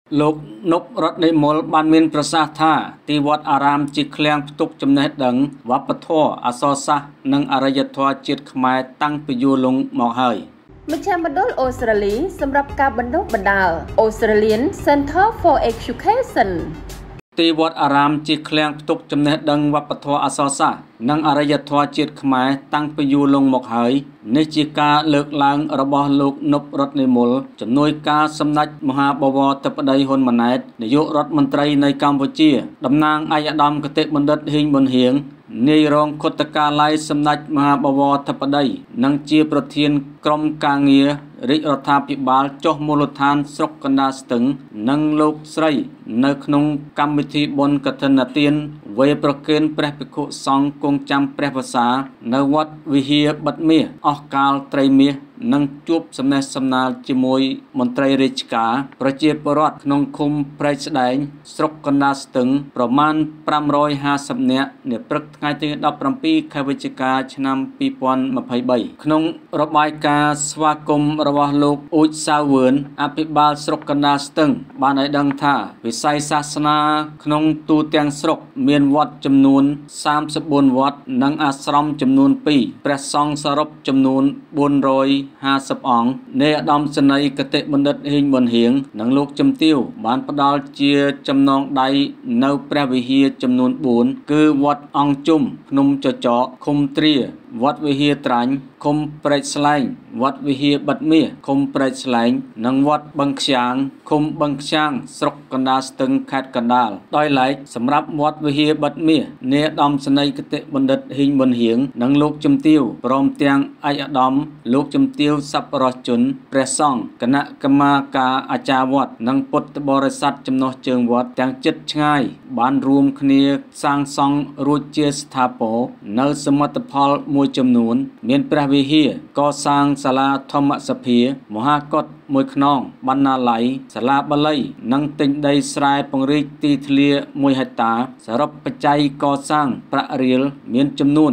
លោកនប់រតនិមលបានមានប្រសាសន៍ថាទីវត្តអារាមជាឃ្លាំងផ្ទុកចំណេះដឹងវប្បធម៌អក្សរសាស្ត្រនិងអរិយធម៌ជាតិខ្មែរតាំងពីយូរលង់មកហើយមជ្ឈមណ្ឌលអូស្ត្រាលីសម្រាប់ការបណ្ដុះបណ្ដាល Australian Center for Education ទីវត្តអារាមជាឃ្លាំងផ្ទុកចំណេះដឹងវប្បធម៌អក្សរសាស្ត្រនិងអរិយធម៌ជាតិខ្មែរតាំងពីយូរលង់មកហើយនេះជាការលើកឡើងរបស់លោកនប់រតនិមលជំនួយការសម្ដេចមហាបវរធិបតីហ៊ុនម៉ាណែតនាយករដ្ឋមន្ត្រីនៃកម្ពុជាតំណាងឯកឧត្តមគតិបណ្ឌិតហ៊ីងប៊ុនហៀងនាយរងខុទ្ទកាល័យសម្ដេចមហាបវរធិបតីនិងជាប្រធានក្រុមការងាររាជរដ្ឋាភិបាលចុះមូលដ្ឋានស្រុកកណ្ដាលស្ទឹងនិងលោកស្រីនៅក្នុងកម្មវិធីបុណ្យកឋិនទានវេប្រគេនព្រះភិក្ខុសង្ឃគង់ចាំព្រះវស្សានៅវត្តវិហារបិទមាសអស់កាលត្រីមាសនិងជួបសំណេះសំណាលជាមួយមន្ត្រីរាជការប្រជាពលរដ្ឋក្នុងឃុំព្រែកស្ដែងស្រុកកណ្ដាលស្ទឹងប្រមាណ550នាក់នាព្រឹកថ្ងៃទី17ខែវិច្ឆិកាឆ្នាំ2023ក្នុងរបាយការណ៍ស្វាគមន៍របស់លោកអ៊ូចសាវឿនអភិបាលស្រុកកណ្ដាលស្ទឹងបានឲ្យដឹងថាវិស័យសាសនាក្នុងទូទាំងស្រុកមានវត្តចំនួន34វត្តនិងអាស្រមចំនួន2ព្រះសង្ឃសរុបចំនួន450អង្គនៃឧត្តមសេនីយ៍គតិបណ្ឌិតហ៊ីងប៊ុនហៀងនិងលោកជំទាវបានផ្ដល់ជាចំណងដៃនៅព្រះវិហារចំនួន4គឺវត្តអង្គជុំភ្នំចចកឃុំទ្រាវត្តវិហារត្រាញ់ឃុំព្រែកស្លែងវត្តវិហារបិទមាសឃុំព្រែកស្លែងនិងវត្តបឹងខ្យាងឃុំបឹងខ្យាងស្រុកកណ្ដាលស្ទឹងខេត្តកណ្ដាលដោយឡែកសម្រាប់វត្តវិហារបិទមាសនាយឧត្តមសេនីយ៍គតិបណ្ឌិតហ៊ីងប៊ុនហៀងនិងលោកជំទាវព្រមទាំងឯកឧត្តមលោកជំទាវសប្បុរសជនព្រះសង្ឃគណៈកម្មាការអាចារ្យវត្តនិងពុទ្ធបរិស័ទចំណុះជើងវត្តទាំងជិតឆ្ងាយបានរួមគ្នាសាងសង់រួចជាស្ថាពរនៅសមិទ្ធផលមួយចំនួនមានព្រះវិហារកសាងសាលាធម្មសភាមហាកុដិមួយខ្នងបណ្ណាល័យសាលាបាលីនិងទិញដីស្រែពង្រីកទីធ្លា1ហិកតាសរុបបច្ច័យកសាងប្រាក់រៀលមានចំនួន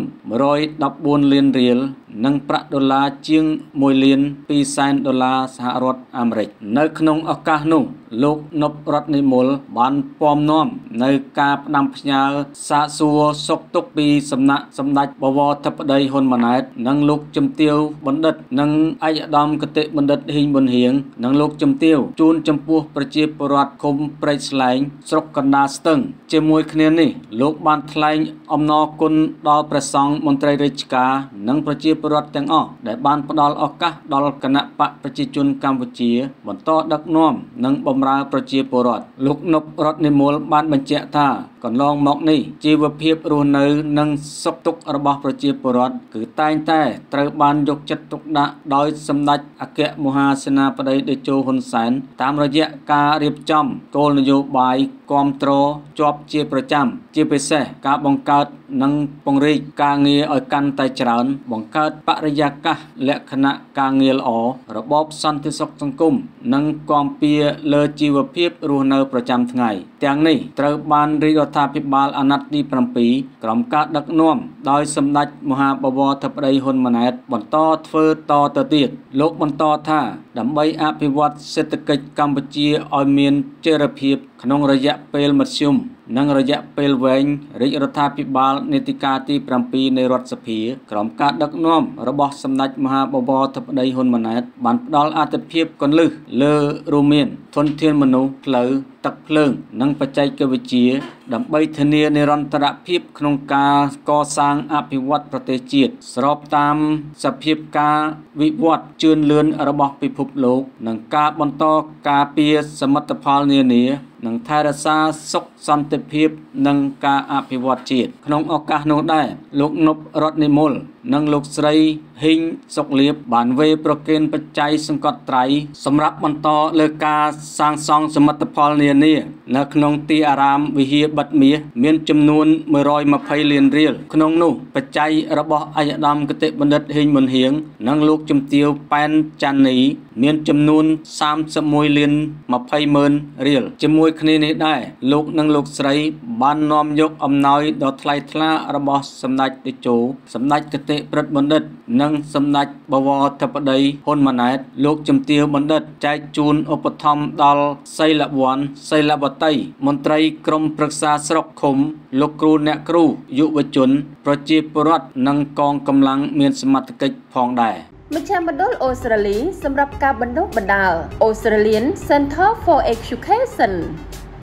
114លានរៀលនិងប្រាក់ដុល្លារជាង1លាន2សែនដុល្លារសហរដ្ឋអាមេរិកនៅក្នុងឱកាសនោះលោកនប់រតនិមលបានពំនាំនៅការផ្ដាំផ្ញើសាកសួរសុខទុក្ខពីសំណាក់សម្ដេចបវរធិបតីហ៊ុនម៉ាណែតនិងលោកជំទាវបណ្ឌិតនិងឯកឧត្តមគតិបណ្ឌិតហ៊ីងប៊ុនហៀងនិងលោកជំទាវជូនចំពោះប្រជាពលរដ្ឋឃុំព្រែកស្លែងស្រុកកណ្ដាលស្ទឹងជាមួយគ្នានេះលោកបានថ្លែងអំណរគុណដល់ព្រះសង្ឃមន្ត្រីរាជការនិងប្រជាពលរដ្ឋទាំងអស់ដែលបានផ្ដល់ឱកាសដល់គណៈបកប្រជាជនកម្ពុជាបន្តដឹកនាំនិងបម្រើប្រជាពលរដ្ឋលោកនប់រតនិមលបានបញ្ជាក់ថាកន្លងមកនេះជីវភាពរស់នៅនិងសុខទុក្ខរបស់ប្រជាពលរដ្ឋគឺតែងតែត្រូវបានយកចិត្តទុកដាក់ដោយសម្ដេចអគ្គមហាសេនាបតីតេជោហ៊ុនសែនតាមរយៈការរៀបចំគោលនយោបាយគាំទ្រជាប់ជាប្រចាំជាពិសេសការបង្កើតនិងពង្រីកការងារឲ្យកាន់តែច្រើនបង្កើតបរិយាកាសលក្ខណៈការងារល្អរបបសន្តិសុខសង្គមនិងគាំពៀលើជីវភាពរស់នៅប្រចាំថ្ងៃទាំងនេះត្រូវបានរាជរដ្ឋាភិបាលអាណត្តិទី7ក្រោមការដឹកនាំដោយសម្ដេចមហាបវរធិបតីហ៊ុនម៉ាណែតបន្តធ្វើតទៅទៀតលោកបន្តថាដើម្បីអភិវឌ្ឍសេដ្ឋកិច្ចកម្ពុជាឲ្យមានចីរភាពក្នុងរយៈពេលមធ្យមនិងរយៈពេលវែងរាជរដ្ឋាភិបាលនីតិកាលទី7នៃរដ្ឋសភាក្រោមការដឹកនាំរបស់សម្ដេចមហាបវរធិបតីហ៊ុនម៉ាណែតបានផ្ដល់អាទិភាពគន្លឹះលើរួមមានធនធានមនុស្សផ្លូវទឹកភ្លើងនិងបច្ចេកវិទ្យាដើម្បីធានានិរន្តរភាពក្នុងការកសាងអភិវឌ្ឍប្រទេសជាតិស្របតាមសភាពការវិវត្តជឿនលឿនរបស់ពិភពលោកនិងការបន្តការពារសមិទ្ធផលនានានិងថែរក្សាសុខសន្តិភាពនិងការអភិវឌ្ឍជាតិក្នុងឱកាសនោះដែរលោកនប់រតនិមលនិងលោកស្រីហ៊ីងសុកលៀបបានវេប្រគេនបច្ច័យសង្កត់ត្រៃសម្រាប់បន្តលើការសាងសង់សមិទ្ធផលនានានៅក្នុងទីអារាមវិហារបិទមាសមានចំនួន120លានរៀលក្នុងនោះបច្ច័យរបស់ឯកឧត្តមគតិបណ្ឌិតហ៊ីងប៊ុនហៀងនិងលោកជំទាវប៉ែនចាន់នីមានចំនួន31លាន20ម៉ឺនរៀលជាមួយគ្នានេះដែរលោកនិងលោកស្រីបាននាំយកអំណោយដ៏ថ្លៃថ្លារបស់សម្ដេចតេជោសម្ដេចគតិតិប្រិទ្ធបណ្ឌិតនិងសម្ដេចបវរធិបតីហ៊ុនម៉ាណែតលោកជំទាវបណ្ឌិតចែកជូនឧបត្ថម្ភដល់សីលវ័នសីលវតីមន្ត្រីក្រុមប្រឹក្សាស្រុកឃុំលោកគ្រូអ្នកគ្រូយុវជនប្រជាពលរដ្ឋនិងកងកម្លាំងមានសមត្ថកិច្ចផងដែរមជ្ឈមណ្ឌលអូស្ត្រាលីសម្រាប់ការបណ្ដុះបណ្ដាល Australian Center for Education